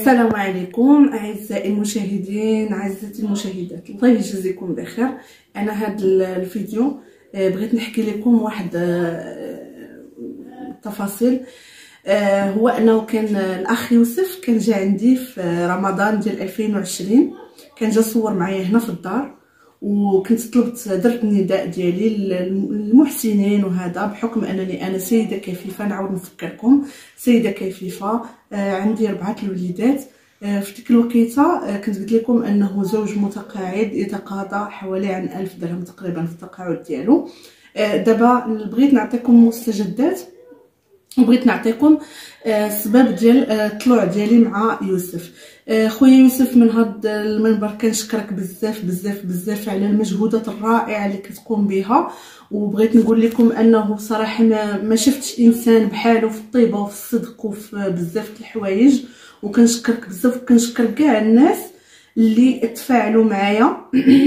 السلام عليكم اعزائي المشاهدين، اعزائي المشاهدات، الله يجزيكم بخير. انا هذا الفيديو بغيت نحكي لكم واحد التفاصيل. هو انه كان الاخ يوسف كان جا عندي في رمضان ديال 2020، كان جا صور معايا هنا في الدار، وكنت درت النداء ديالي للمحسنين، وهذا بحكم انني انا سيده كفيفه. نعاود نفكركم، سيده كفيفه، عندي 4 الوليدات. في ديك الوقيته كنت قلت لكم انه زوج متقاعد يتقاضى حوالي عن 1000 درهم تقريبا في التقاعد ديالو. دابا بغيت نعطيكم مستجدات، وبغيت نعطيكم السبب ديال الطلوع ديالي مع يوسف. خويا يوسف، من هاد المنبر كنشكرك بزاف بزاف بزاف على المجهودات الرائعه اللي كتقوم بها، وبغيت نقول لكم انه بصراحه ما شفتش انسان بحاله في الطيبه وفي الصدق وفي بزاف د الحوايج. وكنشكرك بزاف، وكنشكر كاع الناس اللي تفاعلوا معايا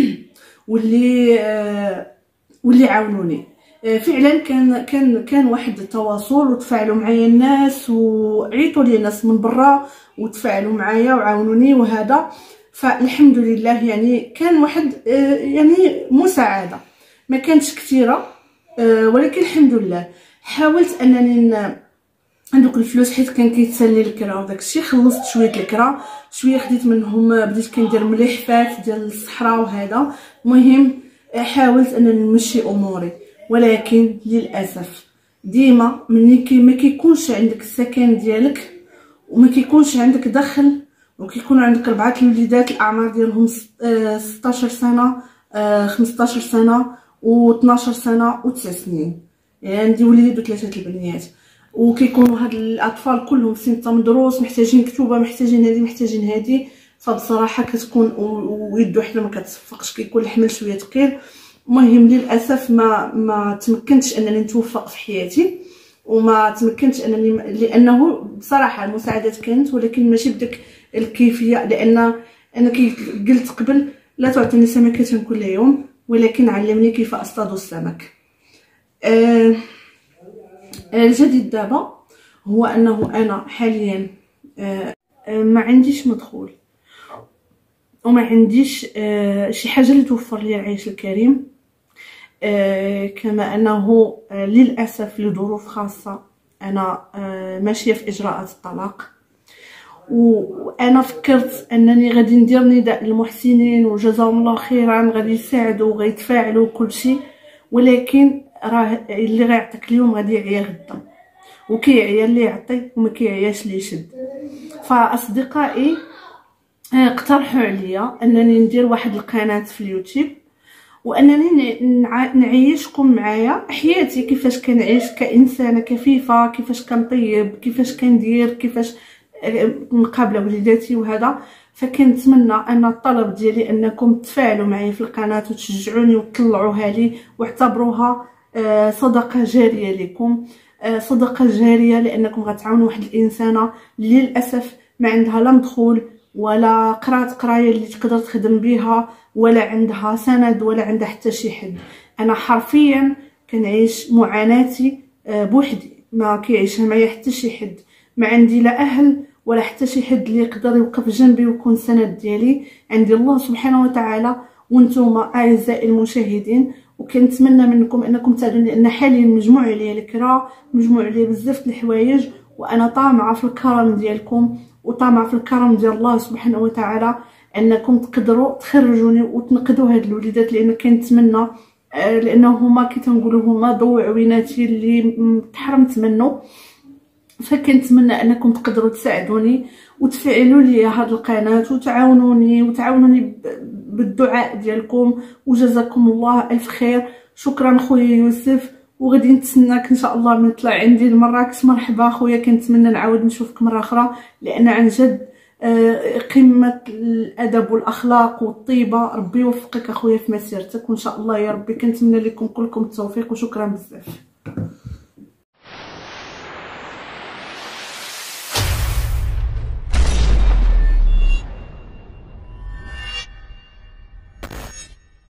واللي عاونوني. فعلا كان واحد التواصل، وتفاعلوا معايا الناس، وعيطوا لي ناس من برا وتفاعلوا معايا وعاونوني وهذا. فالحمد لله، يعني كان واحد يعني مساعده، ما كانتش كثيره، ولكن الحمد لله. حاولت انني عندك الفلوس، حيت كان كيتسالي الكرا وداك الشيء، خلصت شويه الكرا، شويه خديت منهم، بديت كندير مليحفات ديال الصحراء وهذا. المهم حاولت انني نمشي اموري، ولكن للاسف ديما ملي ما كيكونش عندك السكن ديالك، وما كيكونش عندك دخل، وكيكون عندك 4 الوليدات الاعمار ديالهم 16 سنه، 15 سنه، و12 سنه، و9 سنين. يعني عندي وليد و3 البنيات، وكيكونوا هاد الاطفال كلهم سنه مدروس، محتاجين كتوبه، محتاجين هذه، محتاجين هذه. فبصراحه كتكون ويدو حنا ما كتصفقش، كيكون الحمل شويه ثقيل. المهم للاسف ما تمكنتش انني نتوفق في حياتي، وما تمكنتش انني، لانه بصراحه المساعدات كانت، ولكن ماشي بدك الكيفيه. لان انا كي قلت قبل، لا تعطيني سمكه كل يوم، ولكن علمني كيف اصطاد السمك. الجديد دابا هو انه انا حاليا ما عنديش مدخول، وما عنديش شي حاجه اللي توفر لي العيش الكريم. كما انه للاسف لظروف خاصه انا ماشيه في اجراءات الطلاق، وانا فكرت انني غادي ندير نداء للمحسنين وجزاهم الله خيرا، غادي يساعدوا وغيتفاعلوا وكل شيء، ولكن راه اللي غيعطيك اليوم غادي يعيا غدا، وكيعيا اللي يعطي وما كيعياش اللي يشد. فاصدقائي اقترحوا عليا انني ندير واحد القناه في اليوتيوب، وانني نعيشكم معايا حياتي، كيفاش كنعيش كانسانه كفيفه، كيفاش كنطيب، كيفاش كندير، كيفاش مقابله وليداتي وهذا. فكنتمنى ان الطلب ديالي انكم تفاعلوا معي في القناه وتشجعوني وتطلعوها لي، واعتبروها صدقه جاريه لكم، صدقه جاريه، لانكم غتعاونوا واحد الانسانه للاسف ما عندها لا مدخول ولا قرايه اللي تقدر تخدم بها، ولا عندها سند، ولا عندها حتى شي حد. انا حرفيا كنعيش معاناتي بوحدي، ما كيعيشها معايا حتى شي حد، ما عندي لا اهل ولا حتى شي حد اللي يقدر يوقف جنبي ويكون سند ديالي. عندي الله سبحانه وتعالى وانتم اعزائي المشاهدين، وكنتمنى منكم انكم تساعدوني، لان حاليا مجموع عليا الكرا، مجموع عليا بزاف د الحوايج، وانا طامعه في الكرم ديالكم، وطامعه في الكرم ديال الله سبحانه وتعالى، انكم تقدروا تخرجوني وتنقذوا هاد الوليدات، لان كنتمنى، لانه هما كي تنقولوا هما ضوء عويناتي اللي تحرمت منه. فكنتمنى انكم تقدروا تساعدوني وتفعلوا لي هاد القناه، وتعاونوني بالدعاء ديالكم، وجزاكم الله الف خير. شكرا خويا يوسف، وغادي نتسناك ان شاء الله من طلع عندي لمراكش. مرحبا خويا، كنتمنى نعاود نشوفك مره اخرى، لان عن جد قمه الادب والاخلاق والطيبه. ربي يوفقك اخويا في مسيرتك، وان شاء الله يا ربي كنتمنى لكم كلكم التوفيق، وشكرا بزاف.